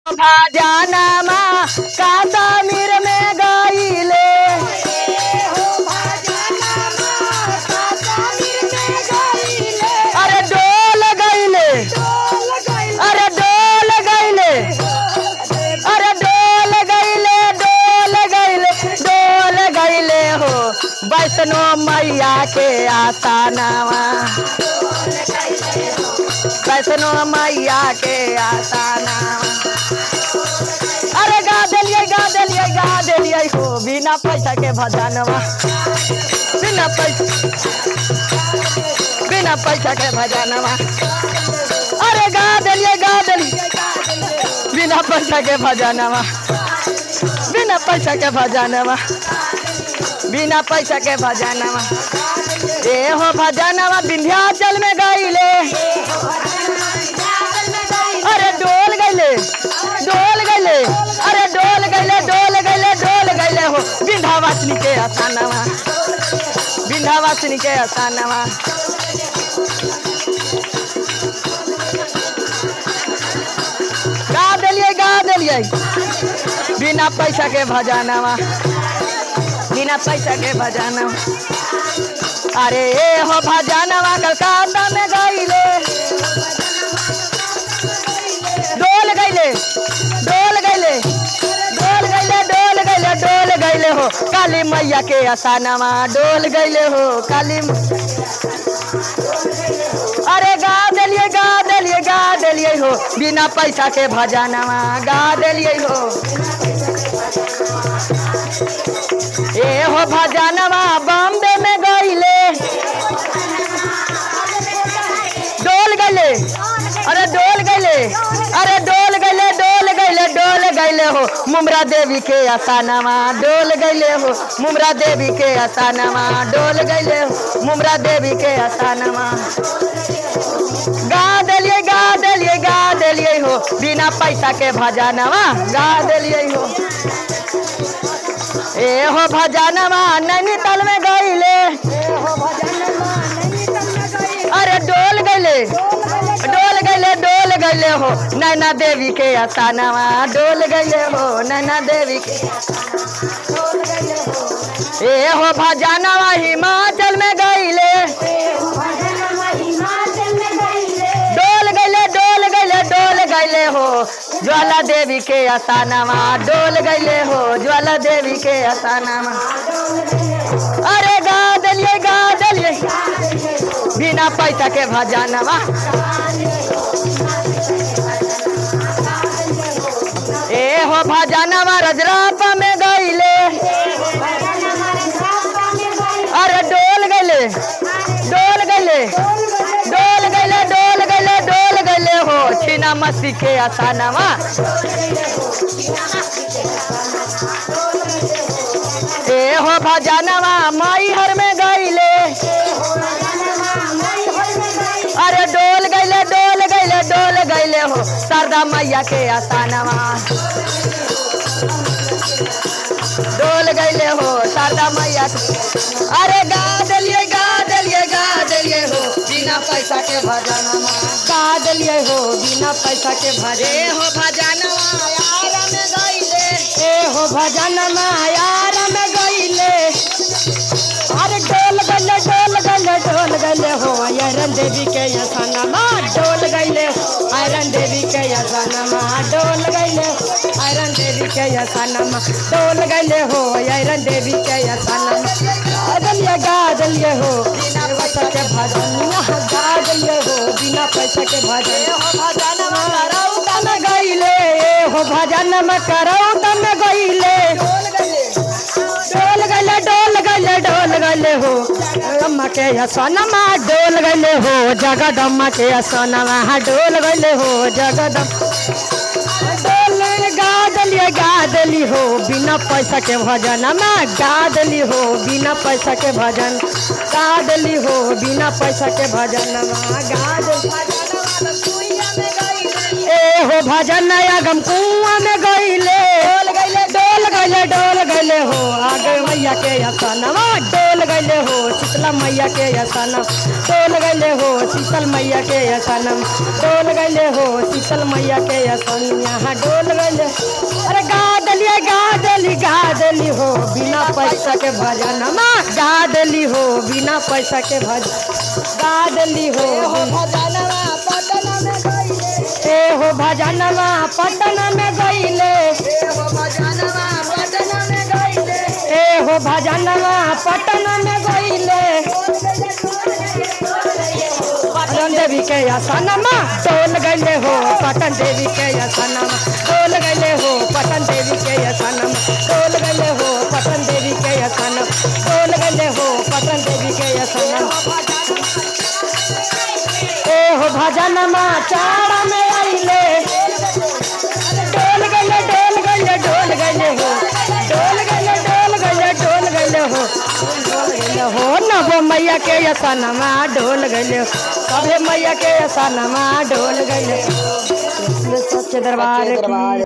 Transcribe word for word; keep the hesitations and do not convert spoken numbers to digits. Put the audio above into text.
भजनमा कश्मीर में गईले अरे डोल गईले अरे डोल गईले अरे डोल गईले डोल गईले डोल गईले हो वैष्णो मैया के आस्थानवा वैष्णो मैया के आस्थानवा अरे गा दिलिए गा दिलिए गा दिलिए हो बिना पैसा के भजनवा बिना पैसा बिना पैसा के भजनवा अरे गा दिलिए गा दिलिए बिना पैसा के भजनवा बिना पैसा के भजनवा बिना पैसा के भजनवा ए हो भजनवा विंध्याचल में गईले अरे डोल गईले डोल गईले अरे डोल गईले डोल गईले डोल गईले हो विंध्यावासिनी के स्थानवा विंध्यावासिनी के स्थानवा गा दिलिए गा दिलिए बिना पैसा के भजनवा बिना पैसा के भजनवा अरे ए हो भजनवा कलकत्ता में गईले डोल गईले डोल गईले डोल गईले डोल गईले डोल गईले हो काली मैया के स्थानवा डोल गईले हो काली अरे गा दिलिए गा दिलिए गा दिलिए हो बिना पैसा के भजनवा गा दिलिए हो ए हो भजनवा बॉम्बे में गईले डोल गईले अरे डोल गईले अरे डोल गईले डोल गईले डोल गईले हो मुमरा देवी के स्थानवा डोल गईले हो मुमरा देवी के स्थानवा डोल गईले हो मुमरा देवी के स्थानवा गा दिलिए गा दिलिए गा दिलिए हो बिना पैसा के भजनवा गा दिलिए हो ए हो भजनवा नैनीताल में गईले अरे डोल गईले डोल गईले डोल गईले हो नैना देवी के स्थानवा डोल गईले हो नैना देवी के ए हो भजनवा हिमाचल में गईले डोल गईले डोल गईले डोल गईले हो ज्वाला देवी के स्थानवा डोल गईले हो ज्वाला देवी के स्थानवा अरे गा दिलिए गा दिलिए बिना पैसा के भजनवा ए हो भजनवा रजरापा में गईले अरे डोल गईले डोल गईले डोल गईले डोल गईले डोल गईले हो छीना मस्ती के स्थानवा ए हो भजनवा मैहर में गईले अरे डोल गईले डोल गईले डोल गईले हो शारदा मैया के स्थानवा डोल गईले हो शारदा मैया अरे गा दिलिए गा दिलिए गा दिलिए हो बिना पैसा के भजनवा गा दिलिए हो बिना पैसा के भजे हो भजनवा यार में गईले ए हो भजनवा यार में गईले अरे डोल गईले डोल गईले डोल गईले हो आयरन देवी के स्थानवा डोल गईले आयरन देवी के स्थानवा डोल गईले आयरन देवी के स्थानवा डोल गईले हो आयरन देवी के स्थानवा गा दिलिए गा दिलिए हो बिना पैसा के भजनवा गा दिलिए हो बिना पैसा के भजन हो भजनवा करौता में गईले हो भजनवा करौता में गईले डोल गईले डोल गईले डोल गईले हो अम्मा के स्थानवा डोल गईले हो जगदम्मा के स्थानवा डोल गईले हो जगदम्मा डोल गा दिलिए गा दिली हो बिना पैसा के भजनवा गा दिली हो बिना पैसा के भजन गा दिली हो बिना पैसा के भजनवा गा ए हो भजन आगम कुआं में गईले डोल गईले डोल गईले डोल गईले हो आगे मैया के असनमा डोल गईले हो शीतला मैया के असनम डोल गईले हो शीतल मैया के असनम डोल गईले हो शीतल मैया के असनम यहाँ डोल गईले। अरे गा दलिए गा दली गा दली हो बिना पैसा के भजनमा गा दली हो बिना पैसा के भजन गा दली हो ए हो भजनवा पटना में गईले ए हो भजनवा पटना में गईले पटन देवी के असनमा डोल गईले हो पटन देवी के असनमा डोल गईले हो पटन देवी के असनमा डोल गईले हो पटन देवी के असनमा डोल गईले हो पटन देवी के असनमा ए हो भजनमा चारा में आइले डोल गईले डोल गईले डोल गईले हो डोल गईले डोल गईले डोल गईले हो डोल गईले हो नव मैया के असनमा डोल गईले सभे मैया के असनमा डोल गईले सच्चे दरबार की